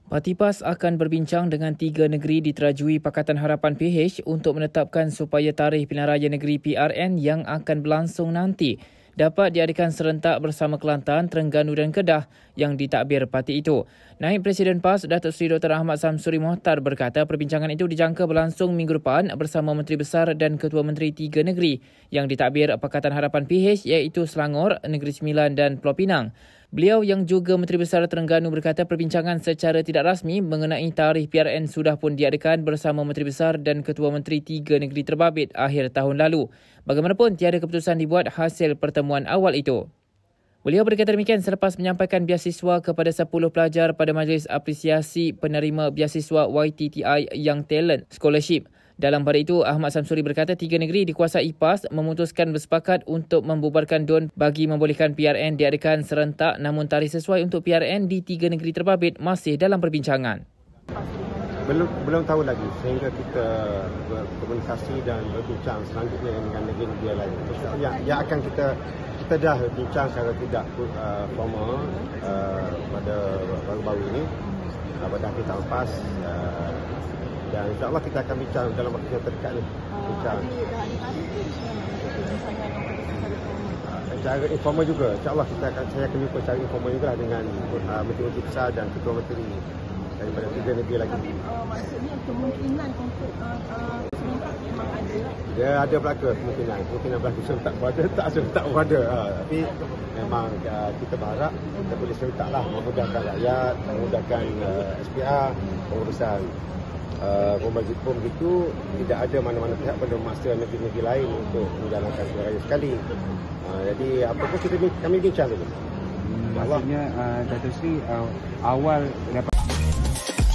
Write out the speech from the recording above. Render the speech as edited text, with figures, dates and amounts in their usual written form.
Parti PAS akan berbincang dengan 3 negeri diterajui Pakatan Harapan PH untuk menetapkan supaya tarikh pilihan raya negeri PRN yang akan berlangsung nanti dapat diadakan serentak bersama Kelantan, Terengganu dan Kedah yang ditadbir parti itu. Naib Presiden PAS, Datuk Seri Dr. Ahmad Samsuri Mohtar berkata perbincangan itu dijangka berlangsung minggu depan bersama Menteri Besar dan Ketua Menteri 3 negeri yang ditadbir Pakatan Harapan PH iaitu Selangor, Negeri Sembilan dan Pulau Pinang. Beliau yang juga Menteri Besar Terengganu berkata perbincangan secara tidak rasmi mengenai tarikh PRN sudah pun diadakan bersama Menteri Besar dan Ketua Menteri 3 negeri terbabit akhir tahun lalu. Bagaimanapun, tiada keputusan dibuat hasil pertemuan awal itu. Beliau berkata demikian selepas menyampaikan biasiswa kepada 10 pelajar pada Majlis Apresiasi Penerima Biasiswa YTTI Young Talent Scholarship. Dalam pada itu, Ahmad Samsuri berkata 3 negeri dikuasai PAS memutuskan bersepakat untuk membubarkan DUN bagi membolehkan PRN diadakan serentak, namun tarikh sesuai untuk PRN di 3 negeri terbabit masih dalam perbincangan. Belum tahu lagi sehingga kita berkomunikasi dan berbincang selanjutnya dengan negeri-negeri lain. Yang akan kita dah bincang secara tidak formal pada baru-baru ini pada akhir tahun PAS. Dan insyaAllah kita akan bincang dalam waktu yang terdekat ni. Secara informal juga. InsyaAllah saya akan jumpa secara informal juga dengan Menteri Besar dan Ketua Menteri daripada 3 negeri lagi. Maksudnya kemungkinan untuk serentak memang ada? Dia ada belaka kemungkinan berlaku serentak berada, tak serentak berada. Tapi memang kita berharap kita boleh serentak lah, memudahkan rakyat, memudahkan SPR, pengurusan. Pun begitu, tidak ada mana-mana pihak pada masa negeri-negeri lain untuk menjalankan pilihan raya sekali. Jadi apa pun kami bincang dulu. Maksudnya Datuk Seri awal dapat